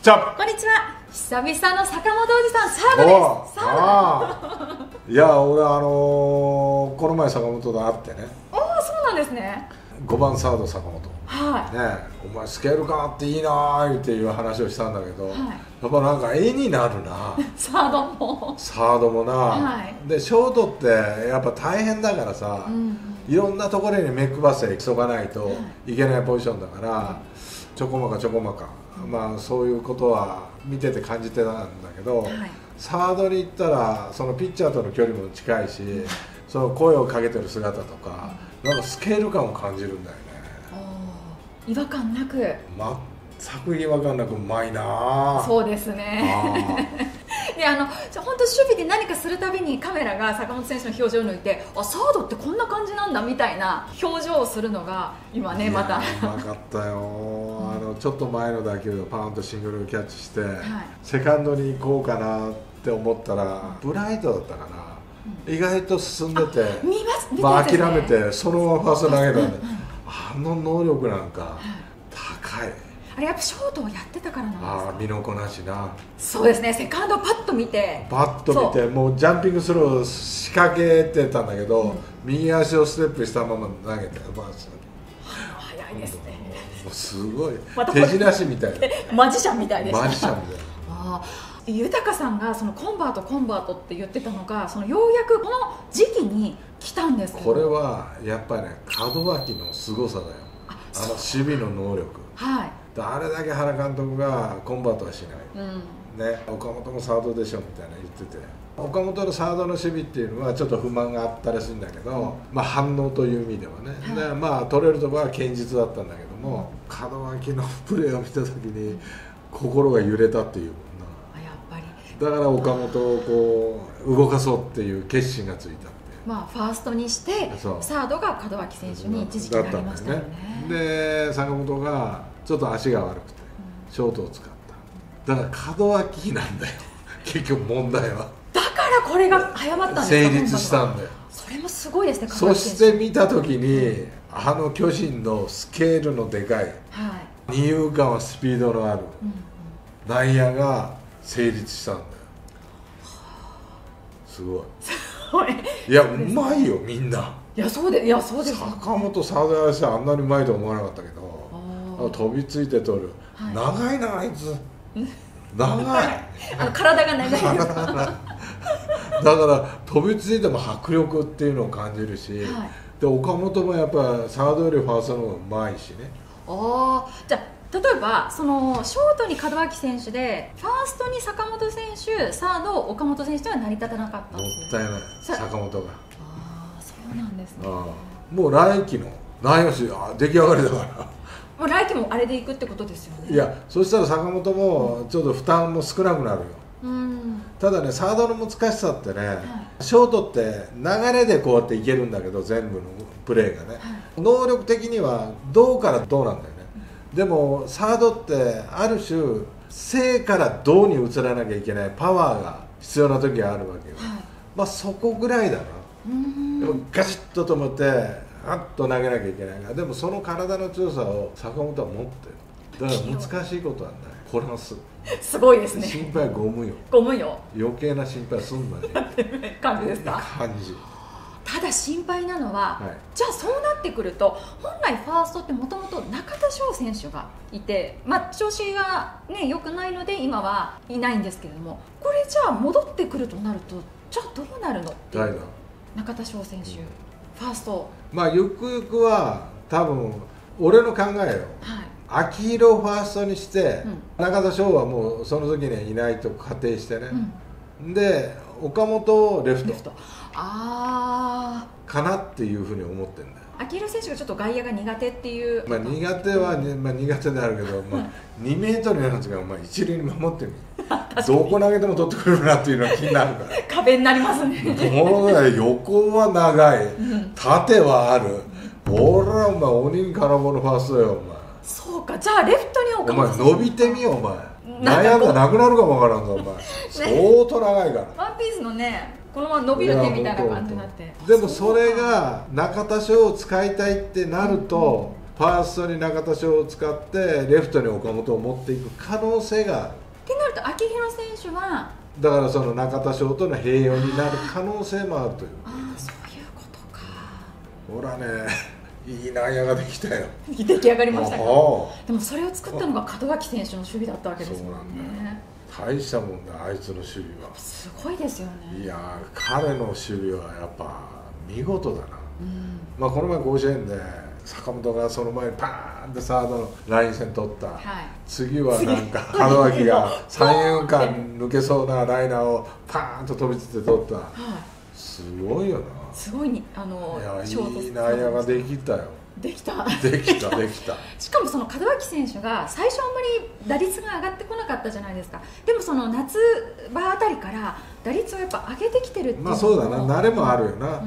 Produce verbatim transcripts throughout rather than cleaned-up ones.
チャッこんにちは。久々の坂本おじさん、サードです。サード。いや、俺あのー、この前坂本と会ってね。 ああ、そうなんですね。 ごばんサード坂本。 はい。 ね、お前スケール感あっていいなーっていう話をしたんだけど、はい、やっぱなんか絵になるな。 サードも。 サードもな。はい、でショートってやっぱ大変だからさ、うん、いろんなところに目配せ急がないといけないポジションだから、はい、ちょこまかちょこまか。まあそういうことは見てて感じてたんだけど、はい、サードに行ったらそのピッチャーとの距離も近いし、うん、その声をかけてる姿とか、うん、なんかスケール感を感じるんだよね。 違和感なく、 全く違和感なくうまいな。 そうですね。で、あの本当守備で何かするたびにカメラが坂本選手の表情を抜いて、あ、サードってこんな感じなんだみたいな表情をするのが今ね、またうまかったよ。あのちょっと前の打球をパーンとシングルキャッチして、はい、セカンドに行こうかなって思ったら、ブライトだったかな、うん、意外と進んでて、 見ます見てまあ、 ですね、 諦めてそのままファースト投げたんで、あの能力なんか高い。 あれやっぱショートをやってたからなんですか。 ああ、身のこなしな。 そうですね。セカンドをパッと見てパッと見て、もうジャンピングスローを仕掛けてたんだけど、うん、右足をステップしたまま投げて、まあ、 早いですね。 もうすごい、ま、手品師みたいなマジシャンみたいでした。 マジシャンみたいな。 あ、豊さんがそのコンバートコンバートって言ってたのが、そのようやくこの時期に来たんです。 これはやっぱりね、門脇の凄さだよ。あの守備の能力。はい。あれだけ原監督がコンバートはしない、うん、ね、岡本もサードでしょみたいな言ってて、岡本のサードの守備っていうのはちょっと不満があったらしいんだけど、うん、まあ反応という意味ではね、はい、でまあ取れるところは堅実だったんだけども、門脇のプレーを見た時に心が揺れたっていうもんな。 やっぱりだから岡本をこう動かそうっていう決心がついた。 まあ、ファーストにしてサードが門脇選手に一時期なりましたよね。 で坂本がちょっと足が悪くてショートを使った。だから門脇なんだよ結局問題は。 だからこれが早まったんですか。 成立したんだよ。 それもすごいですね。 そして見た時に、あの巨人のスケールのでかい、はい、二遊間はスピードのある、うんうん、内野が成立したんだよ。すごい。いや、うまいよみんな。 いや、そうで、いや、そうです。 坂本サードやしてあんなにうまいと思わなかったけど、飛びついて取る、はい、長いなあいつ。長い。 あの体が長いですか。だから飛びついても迫力っていうのを感じるし、はい、で岡本もやっぱサードよりファーストの方がうまいしね。 ああ、じゃあ例えばそのショートに門脇選手でファーストに坂本選手、サード岡本選手では成り立たなかったんですよ。 もったいない、坂本が。 ああ、そうなんですね。 あ、もう来季の内野手出来上がりだから。 もう来季もあれでいくってことですよね。 いや、そしたら坂本もちょっと負担も少なくなるよ。うん、ただね、サードの難しさってね、はい、ショートって流れでこうやっていけるんだけど、全部のプレーがね、はい、能力的にはどうからどうなんだよね。でもサードってある種正からどうに移らなきゃいけないパワーが必要な時があるわけよ、はい、まあそこぐらいだな。でもガチッと止めてあっと投げなきゃいけないから、でもその体の強さを坂本は持ってる。だから難しいことはない。これはすすごいですね。 心配ゴムよ。 ゴムよ。 余計な心配すんなよ感じですか。 感じ。 ただ心配なのは、はい、じゃあそうなってくると本来ファーストってもともと中田翔選手がいて、まあ、調子が、ね、良くないので今はいないんですけれども、これじゃあ戻ってくるとなると、じゃあどうなるのっていう。中田翔選手、うん、ファースト、まあゆくゆくは多分俺の考えよ、はい、秋広をファーストにして、うん、中田翔はもうその時にはいないと仮定してね、うん、で岡本をレフト、レフト、あかなっていうふうに思ってるんだよ。 秋広選手がちょっと外野が苦手っていう、 まあ苦手は、ね、まあ、苦手であるけど、まあ、にメートルのやつが、まあ、一塁に守ってるどこ投げても取ってくれるなっていうのが気になるから壁になりますね。 もの横は長い、縦はある、俺はお前鬼に金棒のファーストよお前。 そうか、じゃあレフトに岡本選手、お前伸びてみよお前、悩んだなくなるかもわからんぞお前相当長いから。 ワンピースのね、このまま伸びる手みたいな感じになって。 でもそれが中田翔を使いたいってなると、 ファーストに中田翔を使ってレフトに岡本を持っていく可能性がある。 ってなると秋広選手はだからその中田翔との併用になる可能性もあるという。 ああ、そういうことか。 ほらね、いい内野ができたよ。 出来上がりましたか。でもそれを作ったのが門脇選手の守備だったわけですもんね。 大したもんだ、あいつの守備は。 すごいですよね。 いや彼の守備はやっぱ見事だな、うん、まあこの前甲子園で坂本がその前にパーンってサードのライン線取った、はい、次はなんか門脇が三遊間抜けそうなライナーをパーンと飛びついて取った、はい、すごいよな。 すごいにあのいやいい内野ができたよ。 できたできたできたしかもその門脇選手が最初あんまり打率が上がってこなかったじゃないですか。でもその夏場あたりから打率をやっぱ上げてきてるっていうのも、 まあそうだな、慣れもあるよな、うん、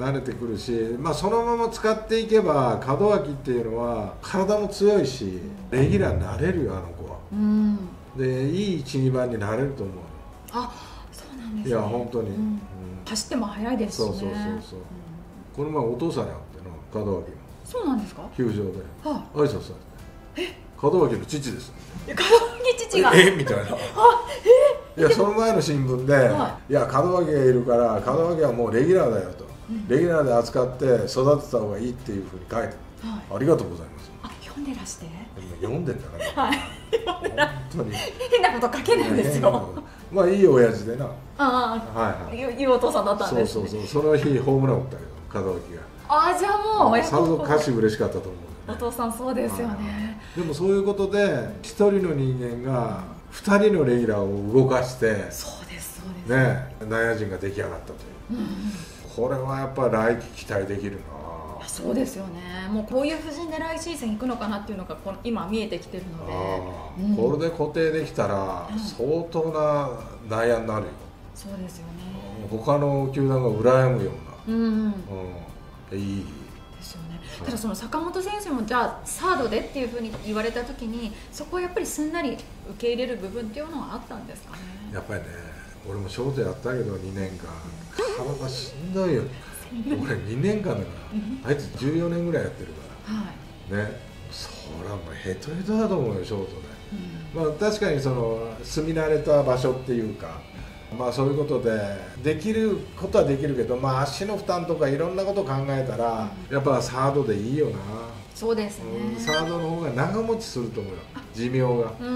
慣れてくるし、まあ、そのまま使っていけば門脇っていうのは体も強いしレギュラーになれるよ、あの子は、うん、でいいいち、にばんになれると思う。 あ、そうなんですね。 いや本当に、うんうん、 走っても速いですしね。 そうそうそうそう、うん、この前お父さんに会っての門脇の。 そうなんですか。 球場で、はあ、挨拶されて、え、門脇の父です。 門脇父がえみたいな。あ、え、いやその前の新聞で、はい、いや門脇がいるから門脇はもうレギュラーだよと、うん、レギュラーで扱って育てた方がいいっていうふうに書いてある、はい、ありがとうございます。 あ、読んでらして。 読んでんだから、 はい、 本当に変なこと書けないんですよ。 まあいい親父でな、 ああ、はいはい、いいお父さんだったんですね。 そうそうそう、その日ホームラン打ったけど門脇が。 ああ、じゃあもうさぞかし嬉しかったと思う、ね、 お父さんそうですよね。 でもそういうことで一人の人間が二人のレギュラーを動かして、 そうですそうです、 ね、内野陣が出来上がったという、うん、これはやっぱ来季期待できるな。 そうですよね。もうこういう布陣で来シーズン行くのかなっていうのがこの今見えてきてるので、 あ、うん、これで固定できたら相当な内野になるよ、 うん、そうですよね。 他の球団が羨むような、うん、うんいいですよね。ただその坂本選手もじゃあサードでっていうふうに言われた時にそこはやっぱりすんなり受け入れる部分っていうのはあったんですかね。 やっぱりね、俺もショートやったけどにねんかん体しんどいよ俺にねんかんだからあいつじゅうよねんぐらいやってるから、はい、ね、そりゃもうヘトヘトだと思うよショートで、うん、まあ確かにその住み慣れた場所っていうか、まあそういうことでできることはできるけど、まあ足の負担とかいろんなことを考えたら、うん、やっぱサードでいいよな。 そうですね、 うん、サードの方が長持ちすると思うよ、寿命が、うん、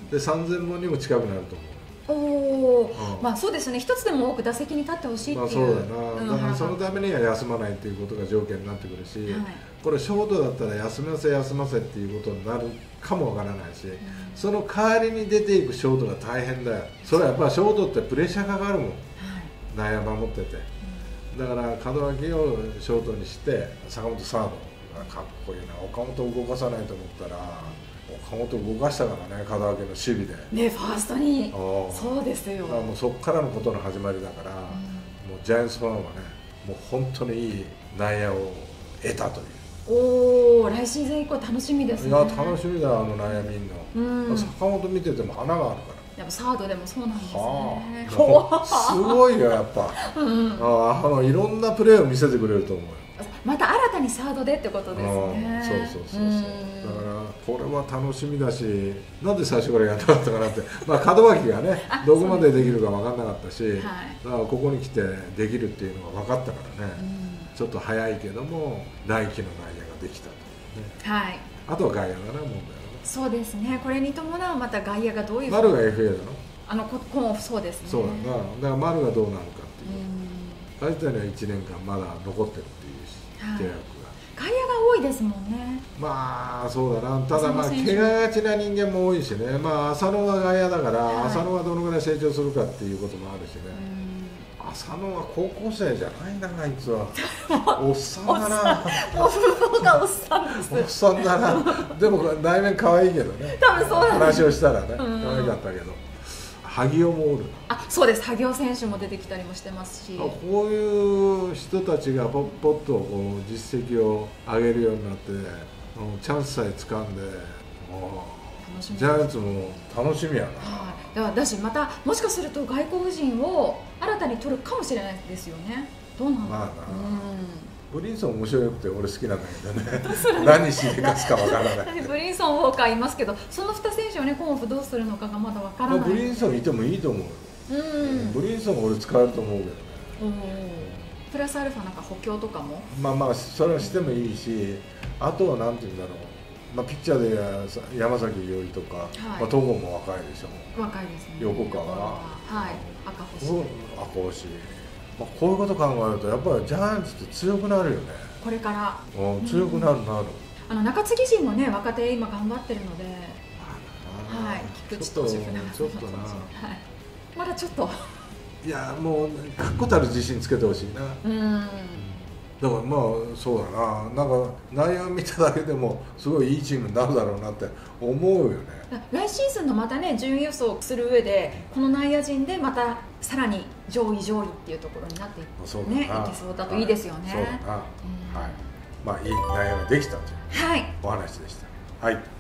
でさんぜんぼんにも近くなると思う。 おお、うん、まあそうですね。一つでも多く打席に立ってほしいっていう、まあそうだな、だからそのためには休まないっていうことが条件になってくるし、はい、これショートだったら休ませ休ませっていうことになるかもわからないし、うん、その代わりに出ていくショートが大変だよ。それはやっぱりショートってプレッシャーかかるもん、はい、内野守ってて、うん、だから門脇をショートにして坂本サードがかっこいいな。岡本を動かさないと思ったら岡本動かしたからね、門脇の守備でね、ファーストに。そうですよ。 もうそこからのことの始まりだから、うん、もうジャイアンツファンはね、もう本当にいい内野を得たという。 おお、来シーズン以降楽しみですね。 いや楽しみだ、あの内野見んの、うん、坂本見てても花があるから。 やっぱサードでもそうなんですね、 はあ、すごいよやっぱ、うん、ああのいろんなプレーを見せてくれると思うよ。 また新たにサードでってことですね。 そうそうそうそう、うん、だからこれは楽しみだし、なんで最初からやらなかったかなってまあ門脇がねどこまでできるか分かんなかったし、はい、だからここに来てできるっていうのが分かったからね、うん、ちょっと早いけども来季の内野ができたと、ね、はい、あとは外野だな、問題は。 そうですね。これに伴うまた外野がどういう丸が エフエー だろ。 あのここもそうですね。 そうだな。だから丸がどうなるかっていう。相手にはいちねんかんまだ残ってるっていうし、はい、契約が。 外野が多いですもんね。 まあそうだな。ただまあ怪我がちな人間も多いしね。まあ浅野が外野だから、はい、浅野がどのぐらい成長するかっていうこともあるしね。浅野は高校生じゃないな、あいつは。おっさんだな。 もう風貌がおっさんです。 おっさんだな。でも内面可愛いけどね。 多分そうなんです。 話をしたらね、可愛かったけど。萩尾もおる。 あ、そうです。萩尾選手も出てきたりもしてますし。 こういう人たちがポッポッとこう実績を上げるようになって、チャンスさえ掴んで。ジャイアンツも楽しみやな。 はい、だからだしまたもしかすると外国人を新たに取るかもしれないですよね。どうなんだろう。まあな、 ブリンソン面白くて俺好きなんだけどね何しでかすかわからないブリンソン、ウォーカーいますけど、そのに選手をね、今オフどうするのかがまだわからない、まあ、 ブリンソンいてもいいと思う、うん、ブリンソン俺使えると思うけどね、うん、 プラスアルファなんか補強とかもまあまあそれはしてもいいし、あとはなんていうんだろう、まあ、ピッチャーで山崎伊織とか、はい、まあ、戸郷も若いでしょ、 若いですね、 横川、 はい、赤星、 赤星、まあ、こういうこと考えるとやっぱりジャイアンツって強くなるよね、 これから、 うん、強くなるなる、 あの中継ぎ陣もね、若手今頑張ってるので、はい、菊池投手、船橋投手、はい、まだちょっといやもう確固たる自信つけてほしいな。うん、だからまあそうだな、なんか内野見ただけでもすごいいいチームになるだろうなって思うよね。 来シーズンのまたね、順位予想する上でこの内野陣でまたさらに上位上位っていうところになっていってね、いけそうだといいですよね。 はい、そうだな、うん、はい、まあいい内野ができたという、はい、お話でした。はい。